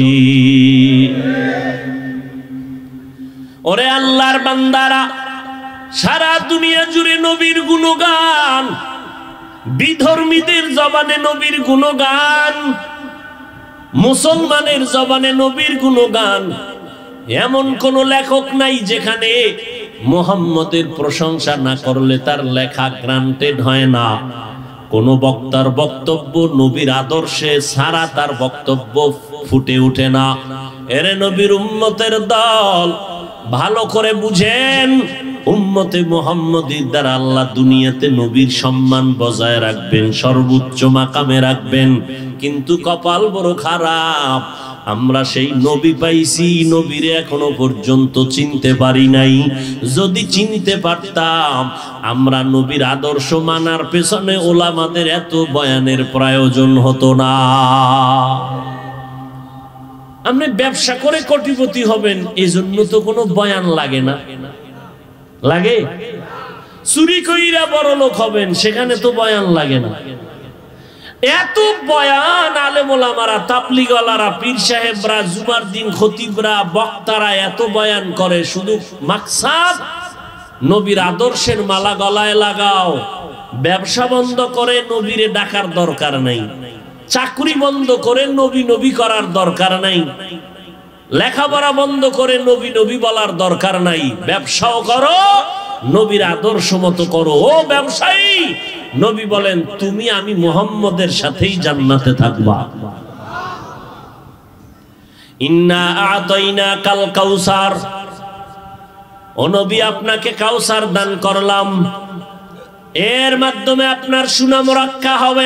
ওরে আল্লাহর বান্দারা, সারা দুনিয়া জুড়ে নবীর গুণগান, বিধর্মীদের জবানে নবীর গুণগান, মুসলমানের জবানে নবীর গুণগান। এমন কোন লেখক নাই যেখানে মুহাম্মদের প্রশংসা না করলে তার লেখা গ্রান্টেড হয় না। কোন বক্তার বক্তব্য নবীর আদর্শে ছাড়া তার বক্তব্য ফুটে ওঠে না। এরে নবীর উম্মতের দল, ভালো করে বুঝেন, উম্মতে মুহাম্মদীর দ্বারা আল্লাহ দুনিয়াতে নবীর সম্মান বজায় রাখবেন, সর্বোচ্চ মাকামে রাখবেন। কিন্তু কপাল বড় খারাপ, আমরা সেই নবী পাইছি, নবীরে এখনো পর্যন্ত চিনতে পারি নাই। যদি চিনতে পারতাম, আমরা নবীর আদর্শ মানার পেছনে ওলামাদের এত বয়ানের প্রয়োজন হতো না। আপনি ব্যবসা করে কোটিপতি হবেন, এজন্য তো কোনো বয়ান লাগে না। লাগে? চুরি কইরা বড় লোক হবেন, সেখানে তো বয়ান লাগে না। এত বয়ান আলেম ওলামারা, তাবলীগওয়ালারা, পীর সাহেবরা, জুমার দিন খতিবরা, বক্তারা এত বয়ান করে, শুধু মাকসাদ নবীর আদর্শের মালা গলায় লাগাও। ব্যবসা বন্ধ করে নবীরে ডাকার দরকার নাই, চাকরি বন্ধ করে নবী নবী করার দরকার নাই, লেখাপড়া বন্ধ করে নবী নবী বলার দরকার নাই। ব্যবসাও করো, নবীর আদর্শ মতো করো। ও ব্যবসায়ী, নবী বলেন, তুমি আমি মুহাম্মদের সাথেই জান্নাতে থাকবা। ইন্না আ'তাইনাকাল কাউসার, ও নবী আপনাকে কাউসার দান করলাম, এর মাধ্যমে আপনার সুনাম রক্ষা হবে।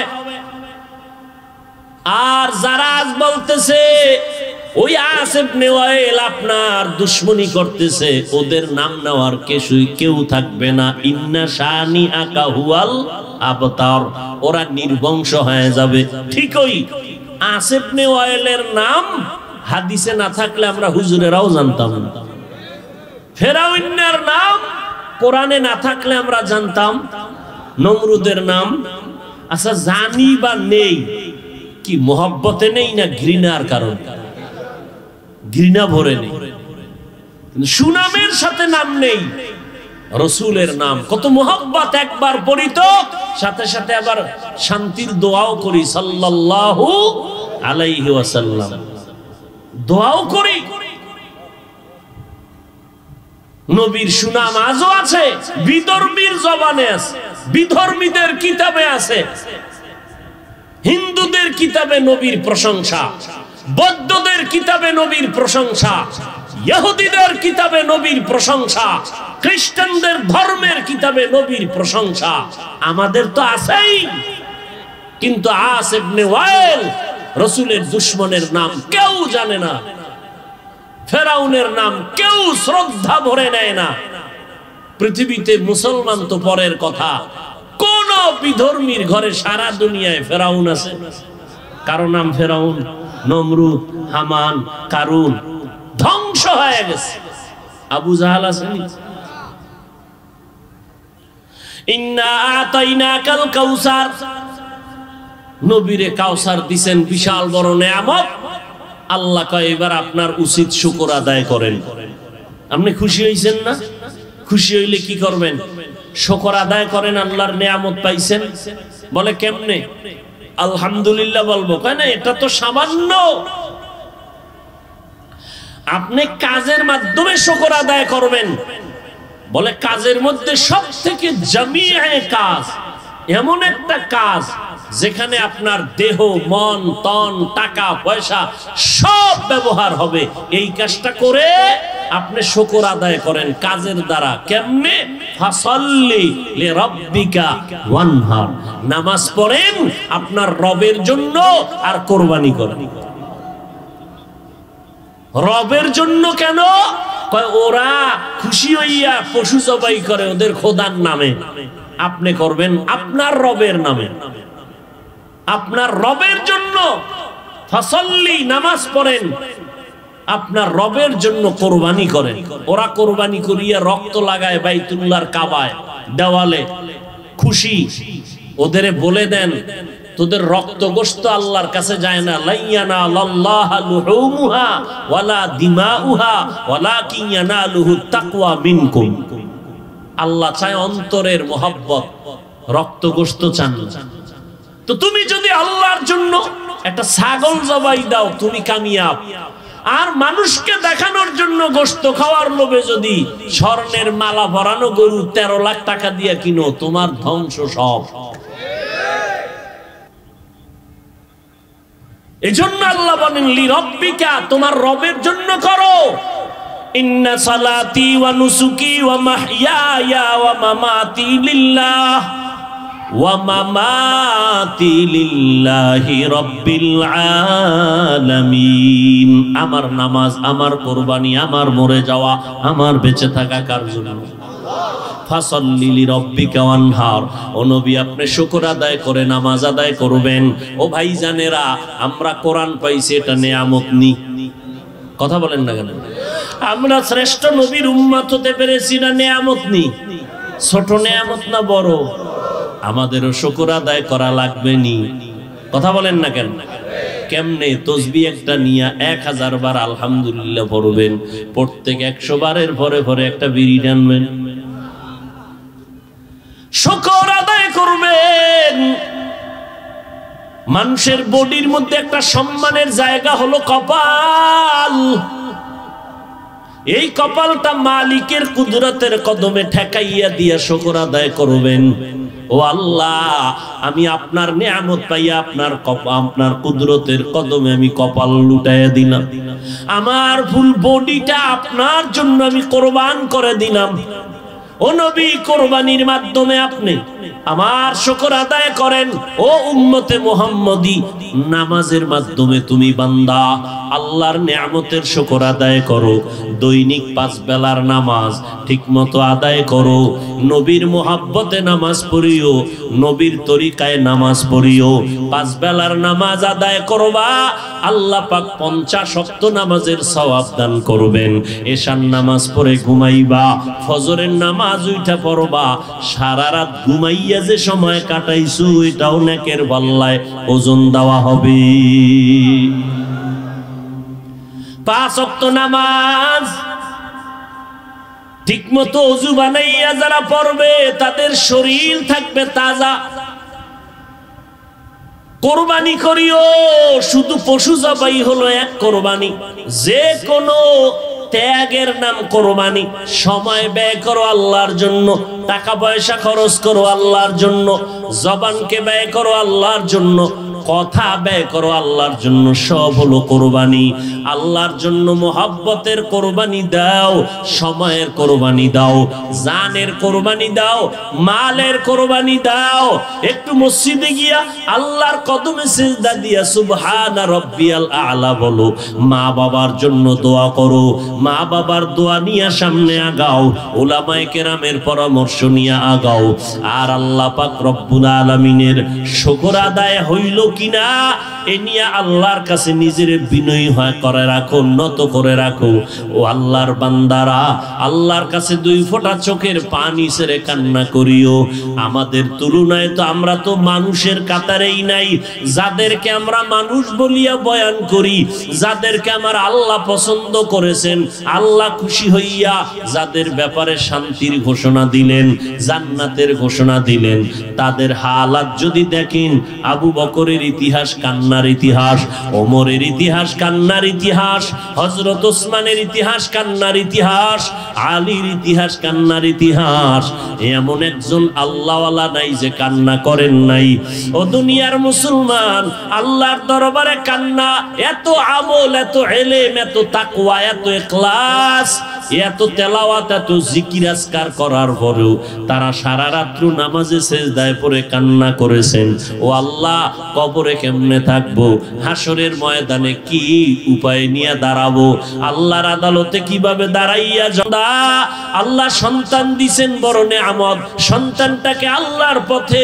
আর যারা আজ বলতেছে ওই আসিফ নেওয়াইল আপনার দুশ্মনী করতেছে, ওদের নাম নেওয়ার কেউ থাকবে না। ইন্না শানি আকা হুয়াল আবতার, ওরা নির্বংশ হয়ে যাবে। ঠিকই, আসিফ নেওয়াইলের নাম হাদিসে না থাকলে আমরা হুজুরেরাও জানতাম না। ফেরাউনের নাম কোরআনে না থাকলে আমরা জানতাম। নমরুদের নাম, আচ্ছা জানি বা নেই, কি মোহব্বতে নেই না ঘৃণার কারণ? ঘৃণা ভরে নেই, সুনামের সাথে নাম নেই। রসুলের নাম কত মোহব্বত, একবার পড়ি তো সাথে সাথে আবার শান্তির দোয়াও করি, সাল্লাল্লাহু আলাইহি ওয়াসাল্লাম দোয়াও করি। নবীর সুনাম আজও আছে, বিধর্মীর জবানে আছে, বিধর্মীদের কিতাবে আছে। হিন্দুদের কিতাবে নবীর প্রশংসা, বৌদ্ধদের কিতাবে নবীর প্রশংসা, ইহুদিদের কিতাবে নবীর প্রশংসা, খ্রিস্টানদের ধর্মের কিতাবে নবীর প্রশংসা। আমাদের তো আছেই, কিন্তু আসিফ ইবনে ওয়াইল রাসূলের দুশমনের নাম কেউ জানে না, ফেরাউনের নাম কেউ শ্রদ্ধা ভরে নেয় না। পৃথিবীতে মুসলমান তো পরের কথা, কোন বিধর্মীর ঘরে সারা দুনিয়ায় ফেরাউন আছে। কারো নাম ফেরাউন, নমরুদ, হামান, কারুন, ধ্বংস হয়ে গেছে। আবু জাহাল আছে। ইন্না আতাইনাকাল কাউসার, নবীরে কাউসার দিবেন, বিশাল বড় নেয়ামত। আল্লাহ কয় এবার আপনার উচিত শুকর আদায় করেন। আপনি খুশি হইছেন না? খুশি হইলে কি করবেন? শুকর আদায় করেন, আল্লাহর নেয়ামত পাইছেন। বলে কেমনে? আলহামদুলিল্লাহ বলবো। কয় না, এটা তো সামান্য। আপনি কাজের মাধ্যমে শুকর আদায় করবেন। বলে কাজের মধ্যে সবথেকে জামিয়ে কাজ, এমন একটা কাজ যেখানে আপনার দেহ, মন, তন, টাকা পয়সা সব ব্যবহার হবে। এই কাজটা করে আপনি শুকর আদায় করেন কাজের দ্বারা। কেমনে? ফাসাল্লি লিরাব্বিকা ওয়ানহার, নামাজ পড়েন আপনার রবের জন্য আর কুরবানি করেন। রবের জন্য কেন? কয় ওরা খুশি হইয়া পশু জবাই করে ওদের খোদার নামে, আপনি করবেন আপনার রবের নামে। আপনার রবের জন্য ফাসাল্লি, নামাজ পড়েন, আপনার রবের জন্য কোরবানি করেন। ওরা কোরবানি করিয়া রক্ত লাগায় বাইতুল্লাহর কাবায়, দেওয়ালে, খুশি। ওদের বলে দেন তোদের রক্ত গোশত আল্লাহর কাছে যায় না। লাইয়ানা লাল্লাহা লুহুমুহা ওয়ালা দিমাউহা ওয়ালাকিন ইয়ানালুহু তাকওয়া মিনকুম। আল্লাহ চায় অন্তরের মোহাব্বত, রক্ত গোশত চান না। তো তুমি যদি আল্লাহর জন্য একটা ছাগল জবাই দাও, তুমি কামিয়াব। আর মানুষকে দেখানোর জন্য গোশত খাওয়ার লোভে যদি স্বর্ণের মালা ভরানো গরু 13 লাখ টাকা দিয়ে কিনো, তোমার ধ্বংস সব। এজন্য আল্লাহ বলেন লিরাব্বিকা, তোমার রবের জন্য করো। ইন্না সালাতি ওয়া নুসুকি ওয়া মাহইয়ায়া ওয়া মামাতি লিল্লাহ ওয়া মামাতি লিল্লাহি রাব্বিল আলামিন। আমার নামাজ, আমার কুরবানি, আমার মরে যাওয়া, আমার বেঁচে থাকা কার জন্য? ফাসাল্লি লিরাব্বিকা ওয়ানহার। ও নবী, আপনি শুকর আদায় করে নামাজ আদায় করবেন। ও ভাইজানেরা, আমরা কোরআন পাইছি, এটা নেয়ামত নি। কথা বলেন না কেন? আমরা শ্রেষ্ঠ নবীর উম্মত হতে পেরেছি না, নেয়ামত নি? ছোট নেয়ামত না বড়? আমাদেরও শুকর আদায় করা লাগবে নি। কথা বলেন না কেন? কেমনে? তসবিহ একটা নিয়ে 1000 বার আলহামদুলিল্লাহ পড়বেন। প্রত্যেক 100 বারের পরে পরে একটা বিড়ি টানবেন, শুকর আদায় করবেন। মানুষের বডির মধ্যে একটা সম্মানের জায়গা হলো কপাল। এই কপালটা মালিকের কুদরতের কদমে ঠেকাইয়া দিয়া শুকর আদায় করবেন। ও আল্লাহ, আমি আপনার নিয়ামত পাইয়া আপনার কুদরতের কদমে আমি কপাল লুটাইয়া দিলাম। আমার ফুল বডিটা আপনার জন্য আমি কোরবান করে দিলাম। ও নবী, কোরবানির মাধ্যমে আপনি আমার শুকর আদায় করেন। ও উম্মতে মুহাম্মদী, নামাজের মাধ্যমে তুমি বান্দা আল্লাহর নিয়ামতের শুকর আদায় করো। দৈনিক 5 বেলার নামাজ ঠিকমতো আদায় করো। নবীর মোহাব্বতে নামাজ পড়িও, নবীর তরিকায় নামাজ পড়িও। 5 বেলার নামাজ আদায় করবা, আল্লাহ পাক 50 ওয়াক্ত নামাজের সওয়াব দান করবেন। এশার নামাজ পড়ে ঘুমাইবা, ফজরের নামাজ উঠা পড়বা। সারা রাত ঘুমাইয়া যে সময় কাটাইছো, এটাও নেকের পাল্লায় ওজন দেওয়া হবে। 5 ওয়াক্ত নামাজ ঠিকমতো ওযু বানাইয়া যারা পড়বে, তাদের শরীর থাকবে তাজা। কোরবানি করিও, শুধু পশু জবাই হলো এক কোরবানি। যে কোনো ত্যাগের নাম কোরবানি। সময় ব্যয় করো আল্লাহর জন্য, টাকা পয়সা খরচ করো আল্লাহর জন্য, জবানকে ব্যয় করো আল্লাহর জন্য, কথা ব্যয় করো আল্লাহর জন্য, সব হলো কোরবানি। আল্লাহর জন্য মোহাব্বতের কোরবানি দাও, সময়ের কোরবানি দাও, জানের কোরবানি দাও, মালের কোরবানি দাও। একটু মসজিদে গিয়া আল্লাহর কদমে সিজদা দিয়া সুবহানা রাব্বিয়াল আ'লা বলো। মা বাবার জন্য দোয়া করো, মা বাবার দোয়া নিয়ে সামনে আগাও, উলামায়ে কেরামের পরামর্শ নিয়ে আগাও। আর আল্লাহ পাক রব্বুল আলামিনের শুকর আদায় হইল কিনা এ নিয়ে আল্লাহর কাছে নিজের বিনয়ী হয় করে রাখো, নত করে রাখো। ও আল্লাহর বান্দারা, আল্লাহর কাছে 2 ফোঁটা চোখের পানি ছেড়ে কান্না করিও। আমাদের তুলনায় তো আমরা তো মানুষের কাতারেই নাই। যাদেরকে আমরা মানুষ বলিয়া বয়ান করি, যাদেরকে আমার আল্লাহ পছন্দ করেছেন, আল্লাহ খুশি হইয়া যাদের ব্যাপারে শান্তির ঘোষণা দিলেন, জান্নাতের ঘোষণা দিলেন, তাদের হালাত যদি দেখেন, আবু বকরের ইতিহাস কান্নার ইতিহাস, ওমরের ইতিহাস কান্নার ইতিহাস, হযরত ওসমানের ইতিহাস কান্নার ইতিহাস, আলীর ইতিহাস কান্নার ইতিহাস। এমন একজন আল্লাহওয়ালা নাই যে কান্না করেন নাই। ও দুনিয়ার মুসলমান, আল্লাহর দরবারে কান্না, এত আমল, এত ইলম, এত তাকওয়া, এত ইখলাস, এত তেলাওয়াত, এত জিকির আজকার করার পরেও তারা সারা রাত্র নামাজে সেজদায় পড়ে কান্না করেছেন। ও আল্লাহ, কবরে কেমনে থাকবো, হাসরের ময়দানে কি উপায় নিয়ে দাঁড়াবো, আল্লাহর আদালতে কিভাবে দাঁড়াইয়া যা। আল্লাহ সন্তান দিছেন বড় নেয়ামত, সন্তানটাকে আল্লাহর পথে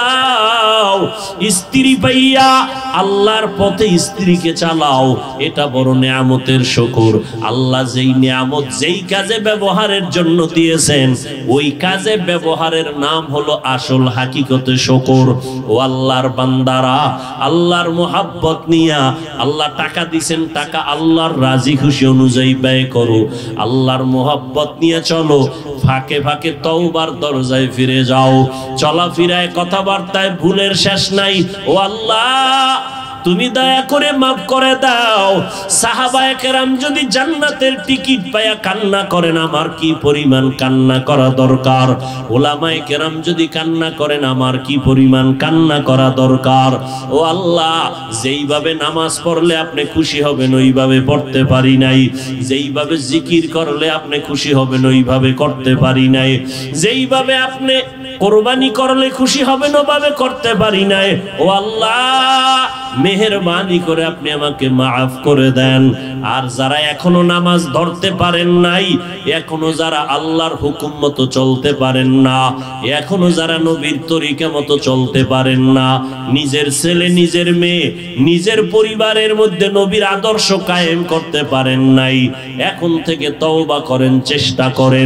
চালাও। স্ত্রী পাইয়া আল্লাহর পথে স্ত্রীকে চালাও, এটা বড় নেয়ামতের শুকর। আল্লাহ যেই নেয়ামত যেই কাজে ব্যবহারের জন্য দিয়েছেন, ওই কাজে ব্যবহারের নাম হলো আসল হাকিকতে শুকর। ও আল্লাহর বান্দারা, আল্লাহর মুহাব্বত নিয়া, আল্লাহ টাকা দিছেন, টাকা আল্লাহর রাজি খুশি অনুযায়ী ব্যয় করো। আল্লাহর মুহাব্বত নিয়ে চলো, ফাঁকে ফাঁকে তওবার দরজায় ফিরে যাও। চলাফেরায় কথাবার্তায় ভুলের শেষ নাই। ও আল্লাহ, তুমি দয়া করে মাফ করে দাও। সাহাবায়ে কেরাম যদি জান্নাতের টিকিট পায়া কান্না করেন, আমার কি পরিমাণ কান্না করা দরকার। উলামায়ে কেরাম যদি কান্না করেন, আমার কি পরিমাণ কান্না করা দরকার। ও আল্লাহ, যেইভাবে নামাজ পড়লে আপনি খুশি হবেন ওইভাবে পড়তে পারি নাই, যেইভাবে জিকির করলে আপনি খুশি হবেন ওইভাবে করতে পারি নাই, যেইভাবে আপনি কোরবানি করলে খুশি হবেন ওভাবে করতে পারি নাই। ও আল্লাহ, মেহেরবানি করে আপনি আমাকে মাফ করে দেন। আর যারা এখনো নামাজ ধরতে পারেন নাই, এখনো যারা আল্লাহর হুকুম মতো চলতে পারেন না, এখনো যারা নবীর তরিকা মতো চলতে পারেন না, নিজের ছেলে, নিজের মেয়ে, নিজের পরিবারের মধ্যে নবীর আদর্শ কায়েম করতে পারেন নাই, এখন থেকে তওবা করেন, চেষ্টা করেন।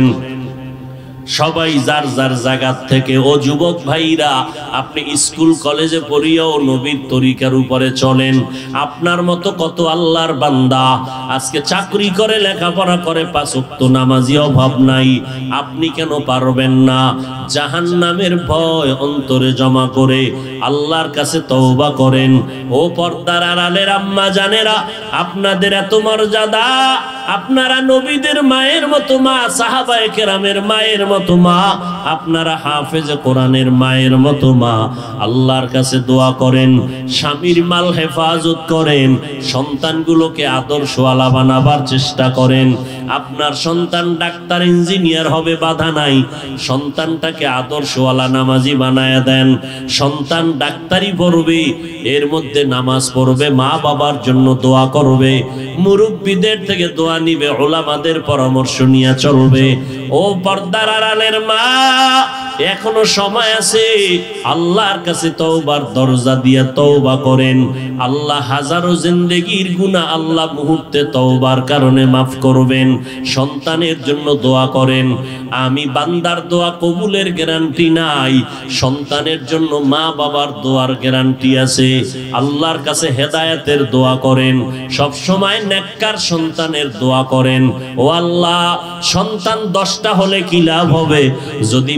সবাই যার যার জায়গা থেকে। ও যুবক ভাইরা, আপনি স্কুল কলেজে পড়িয়াও নবীর তরিকার উপরে চলেন। আপনার মতো কত আল্লাহর বান্দা আজকে চাকরি করে, লেখাপড়া করে, 5 ওয়াক্ত নামাজি অভাব নাই। আপনি কেন পারবেন না? জাহান্নামের ভয় অন্তরে জমা করে আল্লাহর কাছে তওবা করেন। ও পর্দার আড়ালের আম্মা জানেরা, আপনাদের এত মর্যাদা, আপনারা নবীদের মায়ের মতো মা, সাহাবায়ে কেরামের মায়ের মতো মা, আপনারা হাফেজে কোরআনের মায়ের মতো মা। আল্লাহর কাছে দোয়া করেন, স্বামীর মাল হেফাজত করেন, সন্তানগুলোকে আদর্শওয়ালা বানাবার চেষ্টা করেন। আপনার সন্তান ডাক্তার, ইঞ্জিনিয়ার হবে, বাধা নাই, সন্তানটাকে আদর্শওয়ালা নামাজি বানায়া দেন। সন্তান ডাক্তারি পড়বে, এর মধ্যে নামাজ পড়বে, মা বাবার জন্য দোয়া করবে, মুরব্বীদের থেকে দোয়া নিবে, উলামাদের পরামর্শ নিয়ে চলবে। ও পর্দার আড়ালের মা, এখনো সময় আছে, আল্লাহর কাছে তওবার দরজা দিয়ে তওবা করেন। আল্লাহ হাজারো জিন্দেগির গুনাহ আল্লাহ মুহূর্তে তওবার কারণে মাফ করবেন। সন্তানের জন্য দোয়া করেন। আমি বান্দার দোয়া কবুলের গ্যারান্টি নাই, সন্তানের জন্য মা বাবার দোয়ার গ্যারান্টি আছে। আল্লাহর কাছে হেদায়েতের দোয়া করেন, সব সময় নেককার সন্তানের দোয়া করেন। ও আল্লাহ, সন্তান 10টা হলে কি লাভ হবে যদি মা বাবা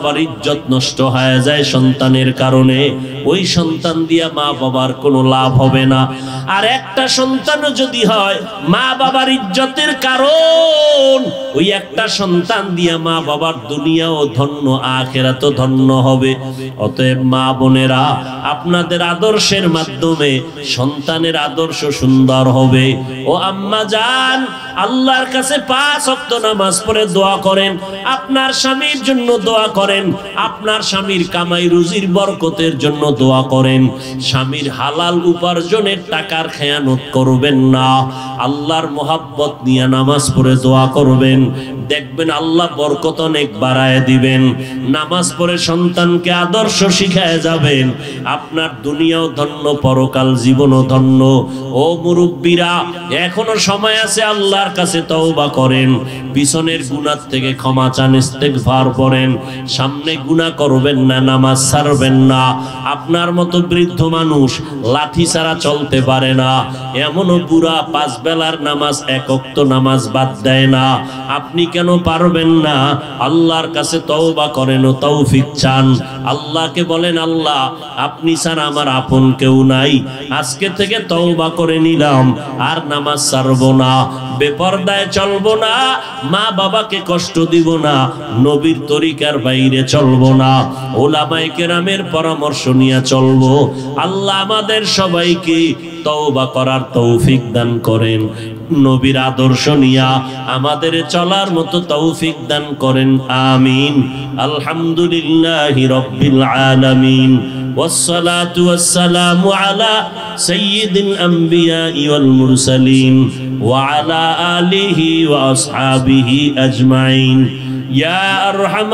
বাবার ইজ্জত নষ্ট হয়ে যায় সন্তানের কারণে, ওই সন্তান দিয়া মা বাবার কোনো লাভ হবে না। আর একটা সন্তানও যদি হয় মা বাবার ইজ্জতের কারণ, ওই একটা সন্তান দিয়া মা বাবার দুনিয়াও ধন্য আখিরাতও ধন্য হবে। অতএব মা বোনেরা, আপনাদের আদর্শের মাধ্যমে সন্তানের আদর্শ সুন্দর হবে। ও আম্মা জান, আল্লাহর কাছে 5 ওয়াক্ত নামাজ পড়ে দোয়া করেন, আপনার স্বামীর জন্য দোয়া করেন, আপনার স্বামীর কামাই রুজির বরকতের জন্য দোয়া করেন। স্বামীর হালাল উপার্জনের টাকার খেয়ানত করবেন না, আল্লাহর মোহাব্বত নিয়ে নামাজ পড়ে দোয়া করবেন, দেখবেন আল্লাহ বরকত অনেক বাড়ায় দিবেন। নামাজ পড়ে সন্তানকে আদর্শ শিখায় যাবেন, আপনার দুনিয়াও ধন্য, পরকাল জীবনও ধন্য। ও মুরব্বীরা, এখনো সময় আছে, আল্লাহর কাছে তওবা করেন, পিছনের গুনাহ থেকে ক্ষমা চান, ইস্তেগফার করেন, সামনে গুনাহ করবেন না, নামাজ ছাড়বেন না। আপনার মতো বৃদ্ধ মানুষ লাঠি ছাড়া চলতে পারে না, এমনও বুড়া 5 বেলার নামাজ, 1 ওয়াক্ত নামাজ বাদ দেয় না। আপনি কেন পারবেন না? আল্লাহর কাছে তওবা করেন ও তৌফিক চান। আল্লাহকে বলেন, আল্লাহ আপনি ছাড়া আমার আপন কেউ নাই, আজকে থেকে তওবা করে নিলাম, আর নামাজ ছাড়বো না, বেপরদায় চলবো না, মা বাবাকে কষ্ট দিব না, নবীর তরিকার বাইরে চলবো না, ওলামায়ে কেরামের পরামর্শ নিয়ে চলবো। আল্লাহ আমাদের সবাইকে তওবা করার তৌফিক দান করেন, নবীর আদর্শ নিয়া আমাদের চলার মতো তৌফিক দান করেন, আমিন। আলহামদুলিল্লাহি রাব্বিল আলামিন, والصلاة والسلام على سيد الأنبياء والمرسلين وعلى آله وأصحابه أجمعين يا أرحم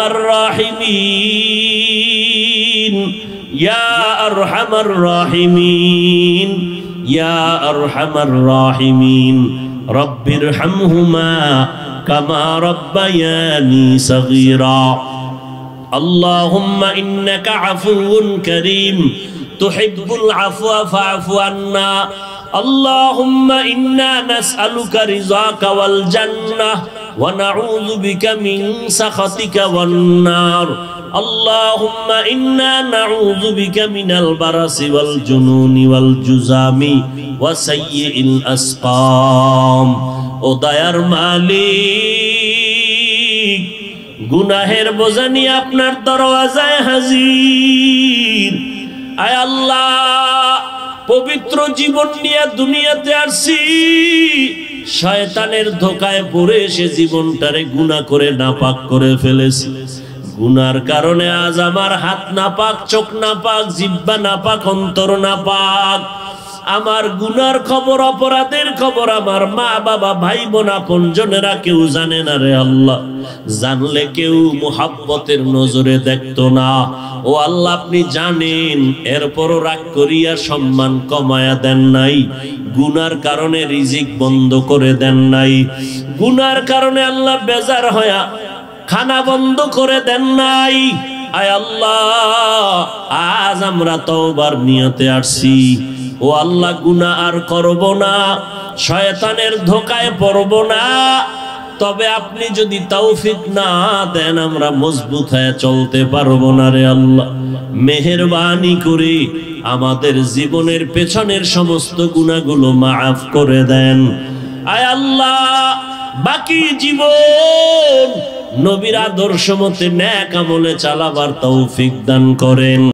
الراحمين يا أرحم الراحمين يا أرحم الراحمين رب ارحمهما كما ربياني صغيرا اللهم إنك عفو كريم تحب العفو فاعف عنا اللهم إنا نسألك رضاك والجنة ونعوذ بك من سخطك والنار اللهم إنا نعوذ بك من البرص والجنون والجذام وسيء الأسقام ও দয়ার মালিক, গুনাহের বোঝা নিয়ে আপনার দরওয়াজায় হাজির। আয় আল্লাহ, পবিত্র জীবন নিয়ে দুনিয়াতে আসছি, শয়তানের ধোকায় পড়ে সে জীবনটারে গুনাহ করে নাপাক করে ফেলেছি। গুনার কারণে আজ আমার হাত নাপাক, চোখ নাপাক, জিহ্বা নাপাক, অন্তর নাপাক। আমার গুনার খবর, অপরাধের খবর আমার মা বাবা, ভাই বোন, আপনজনেরা কেউ জানে না রে আল্লাহ। জানলে কেউ মুহাব্বতের নজরে দেখতো না। ও আল্লাহ, আপনি জানেন, এরপরও রাগ করিয়া সম্মান কমায়া দেন নাই। গুনার কারণে রিজিক বন্ধ করে দেন নাই। গুনার কারণে আল্লাহ বেজার হয়া খানা বন্ধ করে দেন নাই। আয় আল্লাহ, আজ আমরা তওবার নিয়তে আসছি। ও আল্লাহ, গুনাহ আর করব না, শয়তানের ধোকায় পড়ব না। তবে আপনি যদি তৌফিক না দেন, আমরা মজবুত হয়ে চলতে পারবো না রে আল্লাহ। মেহেরবানি করে আমাদের জীবনের পেছনের সমস্ত গুনাহগুলো মাফ করে দেন। আয় আল্লাহ, বাকি জীবন নবীর আদর্শ মতে নেক আমলে চালাবার তৌফিক দান করেন।